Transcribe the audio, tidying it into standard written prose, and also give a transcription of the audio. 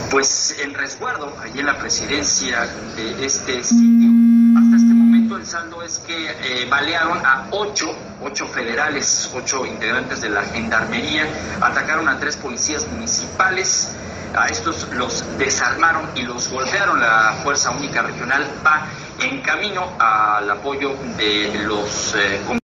Pues el resguardo allí en la presidencia de este sitio. Hasta este momento el saldo es que balearon a ocho federales, 8 integrantes de la gendarmería, atacaron a 3 policías municipales. A estos los desarmaron y los golpearon. La Fuerza Única Regional va en camino al apoyo de los